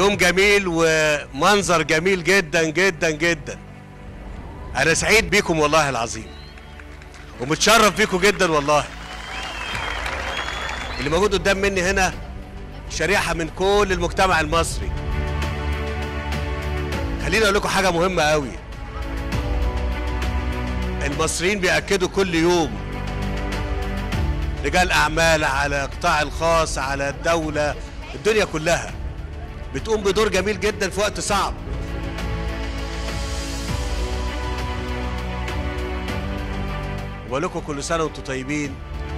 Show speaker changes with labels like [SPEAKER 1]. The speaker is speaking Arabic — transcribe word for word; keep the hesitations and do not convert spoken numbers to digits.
[SPEAKER 1] يوم جميل ومنظر جميل جدا جدا جدا. انا سعيد بيكم والله العظيم، ومتشرف بيكم جدا والله. اللي موجود قدام مني هنا شريحة من كل المجتمع المصري. خليني اقول لكم حاجة مهمة قوي. المصريين بيأكدوا كل يوم، رجال اعمال على القطاع الخاص على الدولة، الدنيا كلها بتقوم بدور جميل جدا في وقت صعب. بقول لكم كل سنة وانتم طيبين،